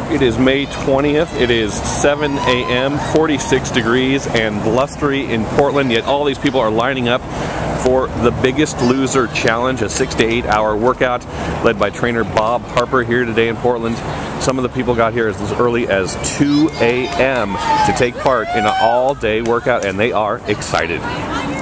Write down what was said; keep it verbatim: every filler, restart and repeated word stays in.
It is May twentieth. It is seven A M, forty-six degrees and blustery in Portland, yet all these people are lining up for the Biggest Loser Challenge, a six to eight hour workout led by trainer Bob Harper here today in Portland. Some of the people got here as early as two A M to take part in an all-day workout, and they are excited.